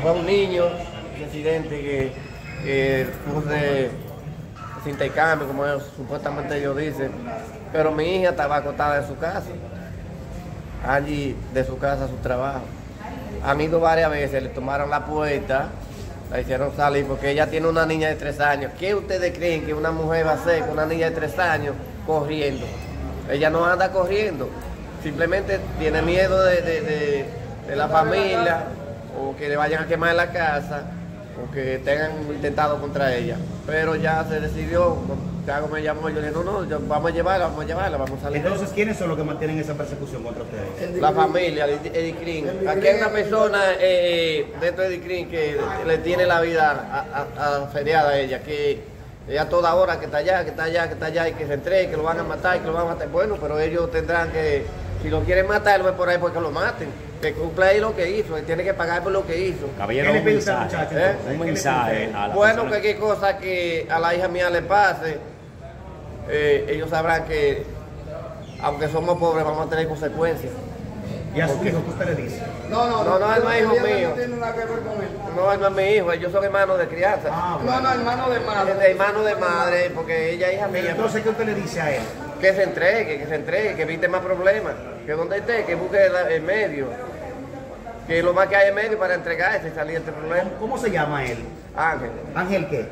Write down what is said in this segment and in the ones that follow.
fue un niño, un accidente que tuvo ese intercambio, como supuestamente ellos dicen, pero mi hija estaba acostada en su casa, allí de su casa a su trabajo. Han ido varias veces, le tomaron la puerta, la hicieron salir porque ella tiene una niña de 3 años. ¿Qué ustedes creen que una mujer va a hacer con una niña de 3 años corriendo? Ella no anda corriendo, simplemente tiene miedo de la familia, o que le vayan a quemar la casa, o que tengan intentado contra ella. Pero ya se decidió, Thiago me llamó y yo le dije, no, vamos a llevarla, vamos a salir. Entonces, ¿quiénes son los que mantienen esa persecución contra ustedes? La familia, Eddie Green. Aquí hay una persona dentro de Eddie Green que le tiene la vida feriada a ella, que ella a toda hora que está allá, y que se entregue, que lo van a matar, Bueno, pero ellos tendrán que, si lo quieren matar, no es por ahí porque lo maten. Que cumpla ahí lo que hizo, él tiene que pagar por lo que hizo. Caballero, un mensaje a la bueno, persona. cualquier cosa que a la hija mía le pase, ellos sabrán que, aunque somos pobres, vamos a tener consecuencias. ¿Y a su hijo qué usted le dice? No, él no es hijo mío. No tiene nada que ver con él. No, él no es mi hijo, ellos son hermanos de crianza. No, hermano de madre. Hermano de madre, porque ella es hija mía. Entonces, ¿qué usted le dice a él? Que se entregue, que evite más problemas. Que donde esté, que busque el medio. Que lo más que hay en medio para entregarse y salir de este problema. ¿Cómo se llama él? Ángel. ¿Ángel qué?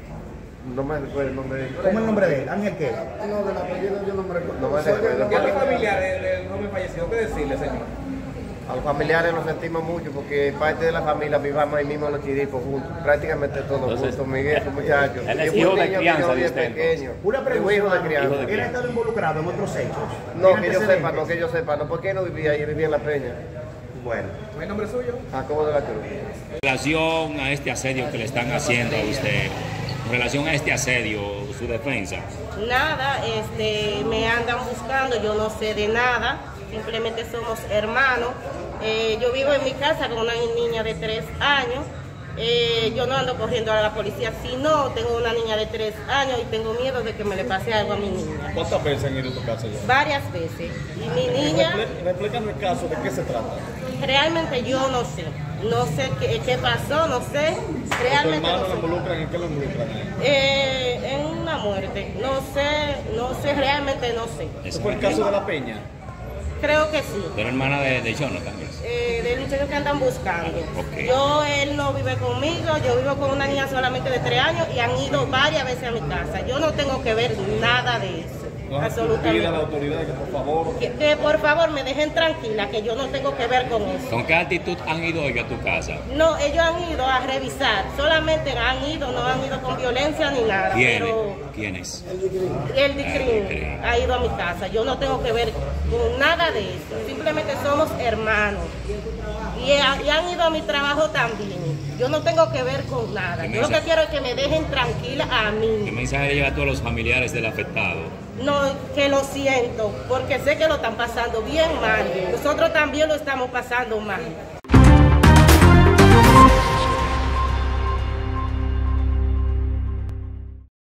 No me recuerdo el nombre de él. ¿Cómo es el nombre de él? ¿Ángel qué? No, del apellido yo no me recuerdo. No me recuerdo. ¿Y a los familiares del joven fallecido qué decirle, señor? A los familiares nos sentimos mucho porque parte de la familia vivamos ahí mismo en los Chiricos juntos, prácticamente todos juntos, Miguel, sus muchachos. Él es Y hijo un de niño crianza que de yo usted, pequeño. Una pregunta, Hijo de hermano. crianza. ¿Él ha estado involucrado en otros hechos? No, ¿Tiene que yo sepa, antecedentes? no, porque él no vivía ahí, vivía en La Peña. Bueno. ¿El nombre suyo? Jacobo de la Cruz. En relación a este asedio que le están haciendo a usted, en relación a este asedio, su defensa. Nada, me andan buscando, yo no sé de nada, simplemente somos hermanos. Yo vivo en mi casa con una niña de 3 años. Yo no ando corriendo a la policía, si no, tengo una niña de 3 años y tengo miedo de que me le pase algo a mi niña. ¿Cuántas veces han ido a tu casa ya? Varias veces. Y mi niña, Explícame el caso, ¿de qué se trata? realmente yo no sé. No sé qué pasó, no sé. ¿Tu Realmente hermano no lo sé. involucran? ¿En qué lo involucran? En una muerte. No sé, realmente no sé. ¿Eso fue el caso de La Peña? Creo que sí. De la hermana de Jonathan. Del muchacho que andan buscando. Ok. Él no vive conmigo, yo vivo con una niña solamente de 3 años y han ido varias veces a mi casa. Yo no tengo que ver nada de eso. Pide a la Absolutamente. autoridad que por favor... Que por favor me dejen tranquila, que yo no tengo que ver con eso. ¿Con qué actitud han ido ellos a tu casa? No, ellos han ido a revisar, solamente han ido, no han ido con violencia ni nada. Pero ¿Quiénes? el DICRIN ha ido a mi casa, yo no tengo que ver con nada de eso, simplemente somos hermanos. Y han ido a mi trabajo también. Yo no tengo que ver con nada. Yo lo que quiero es que me dejen tranquila a ¿Qué mí. mensaje le llega a todos los familiares del afectado? No, que lo siento, porque sé que lo están pasando bien mal. Nosotros también lo estamos pasando mal.